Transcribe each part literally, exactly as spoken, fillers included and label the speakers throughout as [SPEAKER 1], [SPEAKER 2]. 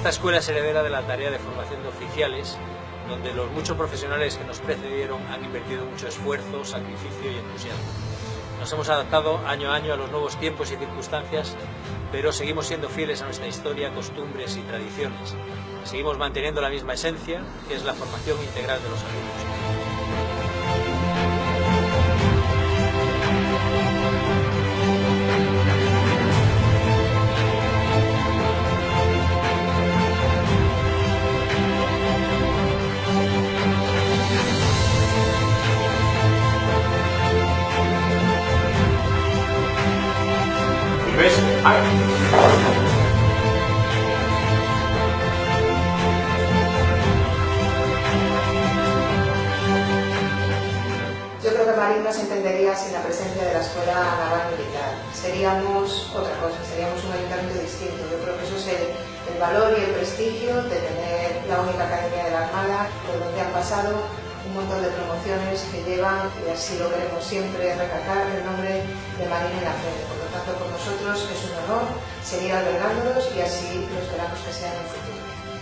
[SPEAKER 1] Esta escuela es heredera de la tarea de formación de oficiales, donde los muchos profesionales que nos precedieron han invertido mucho esfuerzo, sacrificio y entusiasmo. Nos hemos adaptado año a año a los nuevos tiempos y circunstancias, pero seguimos siendo fieles a nuestra historia, costumbres y tradiciones. Seguimos manteniendo la misma esencia, que es la formación integral de los alumnos.
[SPEAKER 2] ¿Ves? ¡Ay!
[SPEAKER 3] Yo creo que Marín no se entendería sin la presencia de la Escuela Naval Militar. Seríamos otra cosa, seríamos un ayuntamiento distinto. Yo creo que eso es el, el valor y el prestigio de tener la única academia de la Armada, por donde han pasado un montón de promociones que llevan, y así lo queremos siempre recalcar, el nombre de Marín en la frente. Por lo tanto, por nosotros es un honor seguir albergándolos y así lo esperamos que sea en el futuro.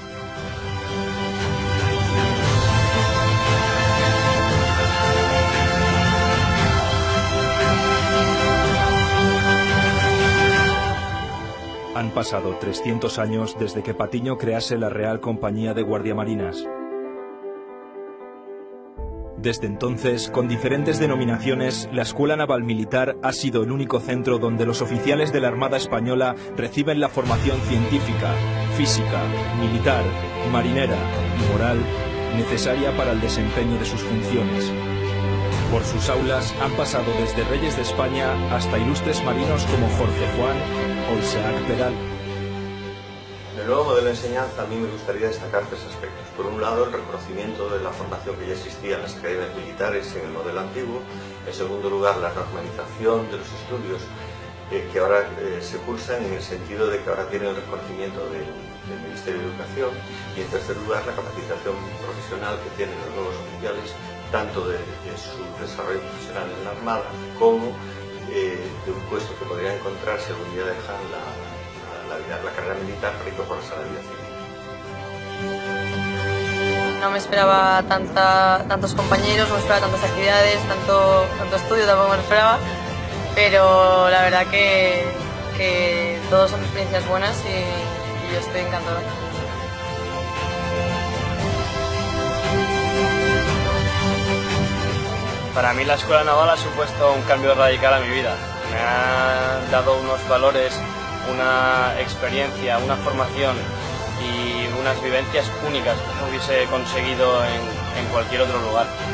[SPEAKER 4] Han pasado trescientos años desde que Patiño crease la Real Compañía de Guardiamarinas. Desde entonces, con diferentes denominaciones, la Escuela Naval Militar ha sido el único centro donde los oficiales de la Armada Española reciben la formación científica, física, militar, marinera y moral necesaria para el desempeño de sus funciones. Por sus aulas han pasado desde reyes de España hasta ilustres marinos como Jorge Juan o Isaac Peral.
[SPEAKER 5] En el nuevo modelo de enseñanza a mí me gustaría destacar tres aspectos. Por un lado, el reconocimiento de la formación que ya existía en las academias militares en el modelo antiguo. En segundo lugar, la normalización de los estudios eh, que ahora eh, se cursan en el sentido de que ahora tienen el reconocimiento del, del Ministerio de Educación. Y en tercer lugar, la capacitación profesional que tienen los nuevos oficiales, tanto de, de su desarrollo profesional en la Armada como eh, de un puesto que podrían encontrarse algún día dejan la La, vida, la carrera militar para incorporarse a la vida civil.
[SPEAKER 6] No me esperaba tanta, tantos compañeros, no me esperaba tantas actividades, tanto, tanto estudio, tampoco me lo esperaba, pero la verdad que, que todos son experiencias buenas y, y yo estoy encantada.
[SPEAKER 7] Para mí la Escuela Naval ha supuesto un cambio radical a mi vida. Me ha dado unos valores, una experiencia, una formación y unas vivencias únicas que no hubiese conseguido en, en cualquier otro lugar.